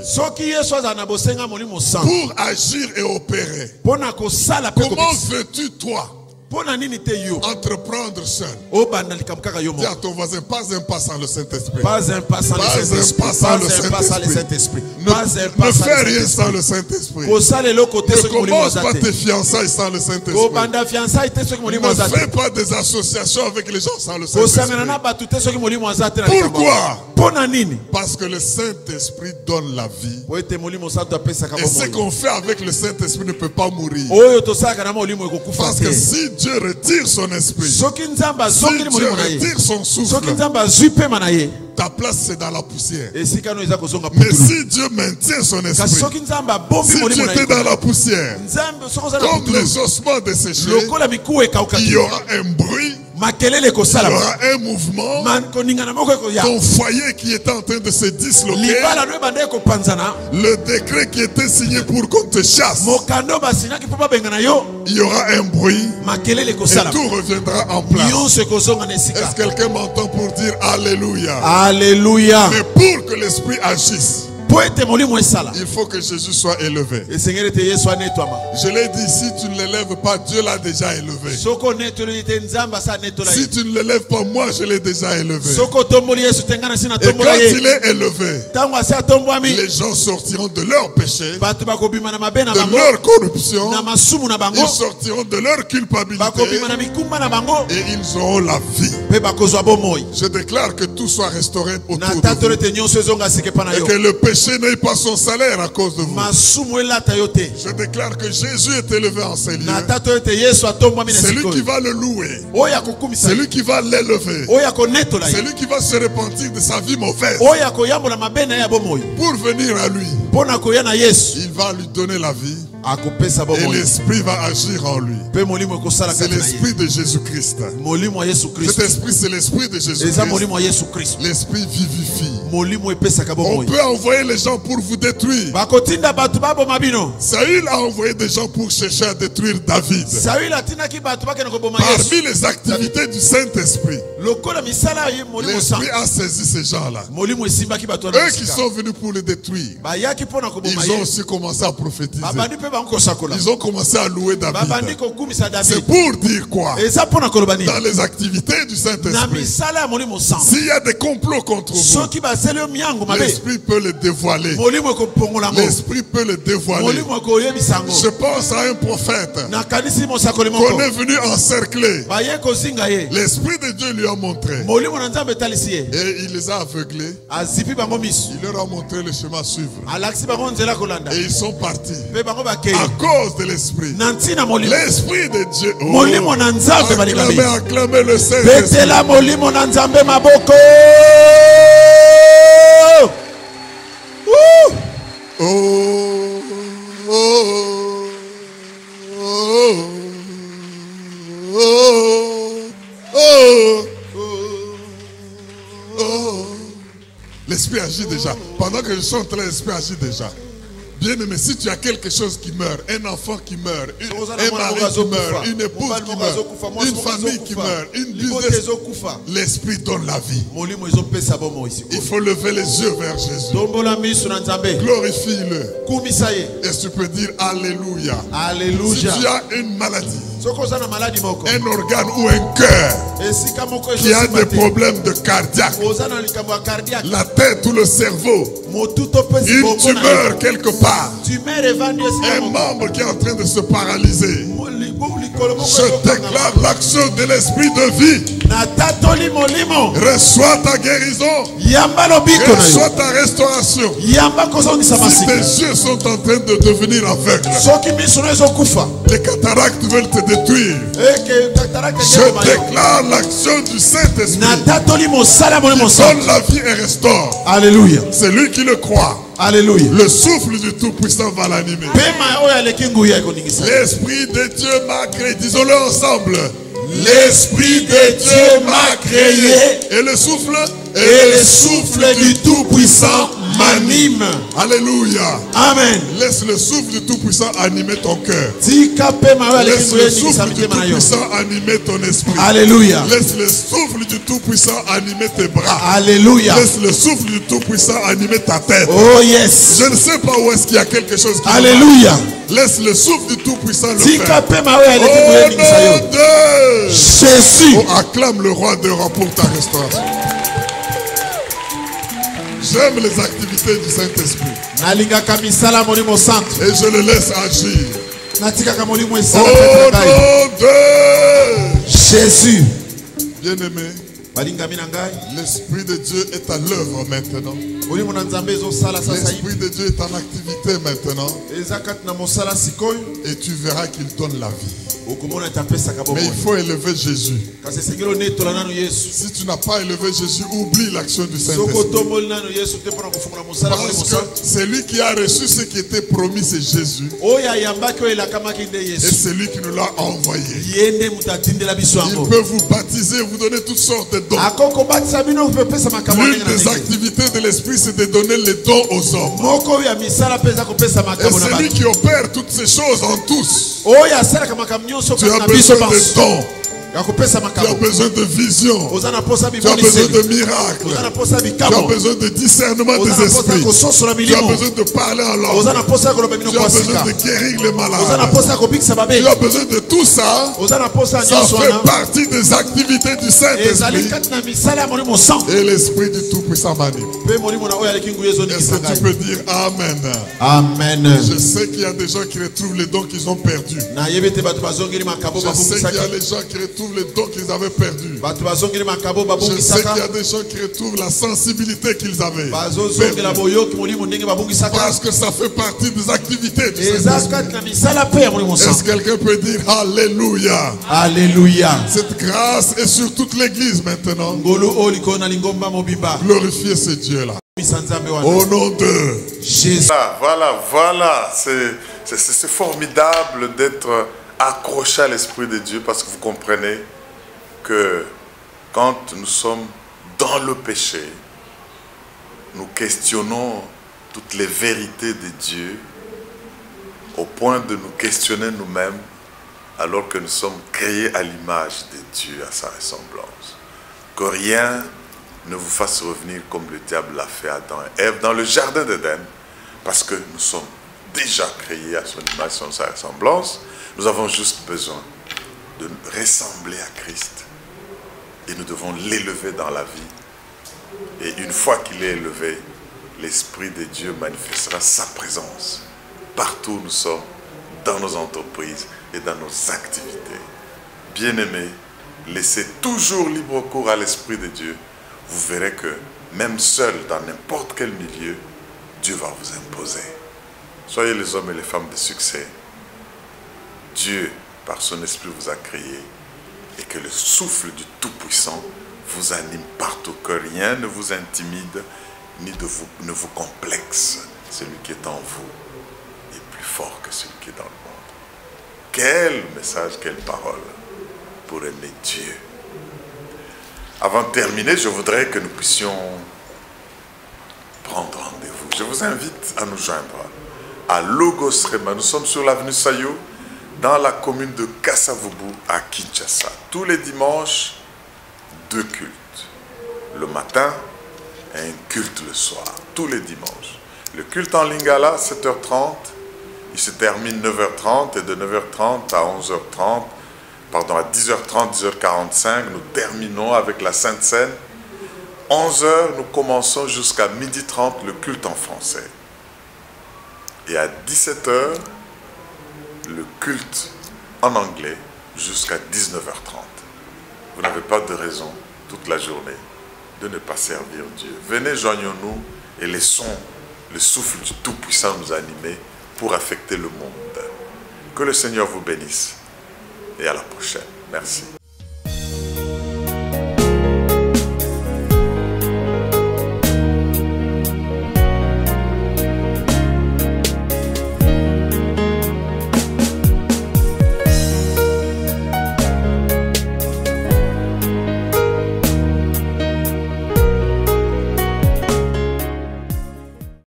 pour agir et opérer, comment veux-tu toi entreprendre seul? Dis à ton voisin, pas un pas sans le Saint-Esprit. Pas un pas sans le Saint-Esprit. Ne fais rien sans le Saint-Esprit. Ne commence pas tes fiançailles sans le Saint-Esprit. Ne fais pas des associations avec les gens sans le Saint-Esprit. Pourquoi? Parce que le Saint-Esprit donne la vie. Et ce qu'on fait avec le Saint-Esprit ne peut pas mourir. Parce que si Dieu retire son esprit, si Dieu retire son souffle, ta place c'est dans la poussière. Mais si Dieu maintient son esprit, si tu étais dans la poussière, comme les ossements desséchés, il y aura un bruit, il y aura un mouvement. Ton foyer qui était en train de se disloquer, le décret qui était signé pour qu'on te chasse, il y aura un bruit et tout reviendra en place. Est-ce que quelqu'un m'entend pour dire Alléluia? Alléluia. Mais pour que l'esprit agisse, Il faut que Jésus soit élevé. Je l'ai dit, si tu ne l'élèves pas, Dieu l'a déjà élevé. Si tu ne l'élèves pas, moi je l'ai déjà élevé. Et quand il est élevé, les gens sortiront de leur péché, de leur corruption, ils sortiront de leur culpabilité et ils auront la vie. Je déclare que tout soit restauré autour de vous et que le péché n'ait pas son salaire à cause de vous. Je déclare que Jésus est élevé en ces lieux. C'est lui qui va le louer. C'est lui qui va l'élever. C'est lui qui va se repentir de sa vie mauvaise pour venir à lui. Il va lui donner la vie et l'esprit va agir en lui. C'est l'esprit de Jésus-Christ. Cet esprit, c'est l'esprit de Jésus-Christ. L'esprit vivifie. On peut envoyer les gens pour vous détruire. Saül a envoyé des gens pour chercher à détruire David. Parmi les activités du Saint-Esprit, l'esprit a saisi ces gens-là. Eux qui sont venus pour le détruire, ils ont aussi commencé à prophétiser. Ils ont commencé à louer David. C'est pour dire quoi? Dans les activités du Saint-Esprit, s'il y a des complots contre vous, l'esprit peut le dévoiler. L'esprit peut le dévoiler. Je pense à un prophète qu'on est venu encercler. L'esprit de Dieu lui a montré. Et il les a aveuglés. Il leur a montré le chemin à suivre. Et ils sont partis. À cause de l'esprit. L'esprit de Dieu. Oh, acclamez, acclamez le Saint-Esprit. Oh, oh, oh, oh, oh. L'esprit agit déjà. Pendant que je chante, l'esprit agit déjà. Bien aimé, si tu as quelque chose qui meurt, un enfant qui meurt, une, un mari qui meurt, une épouse qui meurt, une famille qui meurt, une business, l'esprit donne la vie. Il faut lever les yeux vers Jésus. Glorifie-le. Et tu peux dire Alléluia. Alléluia. Si tu as une maladie, un organe ou un cœur qui a des problèmes de cardiaque, la tête ou le cerveau, une tumeur quelque part, un membre qui est en train de se paralyser, je déclare l'action de l'esprit de vie. Reçois ta guérison. Reçois ta restauration. Si tes yeux sont en train de devenir aveugles, les cataractes veulent te détruire, je déclare l'action du Saint-Esprit qui donne la vie et restaure. Alléluia. C'est lui qui le croit. Alléluia. Le souffle du Tout-Puissant va l'animer. L'Esprit de Dieu m'a créé. Disons-le ensemble. L'Esprit de Dieu m'a créé. Et le souffle Et, et le souffle du Tout-Puissant m'anime. Alléluia. Amen. Laisse le souffle du Tout-Puissant animer ton cœur. Laisse le souffle du Tout-Puissant animer ton esprit. Alléluia. Laisse le souffle du Tout-Puissant animer tes bras. Alléluia. Laisse le souffle du Tout-Puissant animer ta tête. Oh yes. Je ne sais pas où est-ce qu'il y a quelque chose qui Alléluia. Laisse le souffle du Tout-Puissant le faire. Au nom de Jésus. Oh, acclame le roi de roi pour ta restauration. J'aime les activités du Saint-Esprit. Et je le laisse agir. Au nom de Jésus. Bien-aimé, l'Esprit de Dieu est à l'œuvre maintenant. L'Esprit de Dieu est en activité maintenant. Et tu verras qu'il donne la vie. Mais il faut élever Jésus. Si tu n'as pas élevé Jésus, oublie l'action du Saint-Esprit. Parce que c'est lui qui a reçu ce qui était promis, c'est Jésus. Et c'est lui qui nous l'a envoyé. Il peut vous baptiser, vous donner toutes sortes de dons. L'une des activités de l'Esprit, c'est de donner les dons aux hommes. Et c'est lui qui opère toutes ces choses en tous. Tu as besoin de dons. Tu as besoin de vision. Tu as besoin de miracles. Tu as besoin de discernement des esprits. Tu as besoin de parler en langue. Tu as besoin de guérir les malades. Tu as besoin de tout ça. Ça fait partie des activités du Saint-Esprit. Et l'Esprit du Tout-Puissant m'anime. Est-ce que tu peux dire Amen? Amen. Je sais qu'il y a des gens qui retrouvent les dons qu'ils ont perdus. Je sais qu'il y a des gens qui retrouvent les dons qu'ils avaient perdus. Je sais qu'il y a des gens qui retrouvent la sensibilité qu'ils avaient perdue. Parce que ça fait partie des activités du Saint-Esprit. Est-ce que quelqu'un peut dire Alléluia? Alléluia. Cette grâce est sur toute l'église maintenant. Glorifiez ce Dieu-là. Au nom de Jésus. Voilà, voilà. C'est formidable d'être accroché à l'Esprit de Dieu parce que vous comprenez que quand nous sommes dans le péché, nous questionnons toutes les vérités de Dieu au point de nous questionner nous-mêmes alors que nous sommes créés à l'image de Dieu, à sa ressemblance. Que rien ne vous fasse revenir comme le diable l'a fait à Adam et Ève dans le jardin d'Éden, parce que nous sommes déjà créés à son image, à sa ressemblance. Nous avons juste besoin de ressembler à Christ et nous devons l'élever dans la vie. Et une fois qu'il est élevé, l'Esprit de Dieu manifestera sa présence partout où nous sommes, dans nos entreprises et dans nos activités. Bien-aimés, laissez toujours libre cours à l'Esprit de Dieu. Vous verrez que même seul, dans n'importe quel milieu, Dieu va vous imposer. Soyez les hommes et les femmes de succès. Dieu, par son esprit, vous a créé et que le souffle du Tout-Puissant vous anime partout, que rien ne vous intimide ni de vous, ne vous complexe. Celui qui est en vous est plus fort que celui qui est dans le monde. Quel message, quelle parole pour aimer Dieu. Avant de terminer, je voudrais que nous puissions prendre rendez-vous. Je vous invite à nous joindre à Logos Rema. Nous sommes sur l'avenue Sayo, dans la commune de Kasavubu à Kinshasa. Tous les dimanches, deux cultes. Le matin et un culte le soir. Tous les dimanches. Le culte en Lingala, sept heures trente. Il se termine neuf heures trente et de neuf heures trente à onze heures trente. Pardon, à dix heures trente, dix heures quarante-cinq, nous terminons avec la Sainte Seine. onze heures, nous commençons jusqu'à midi trente le culte en français. Et à dix-sept heures, le culte en anglais jusqu'à dix-neuf heures trente. Vous n'avez pas de raison toute la journée de ne pas servir Dieu. Venez, joignons-nous et laissons le souffle du Tout-Puissant nous animer pour affecter le monde. Que le Seigneur vous bénisse et à la prochaine. Merci.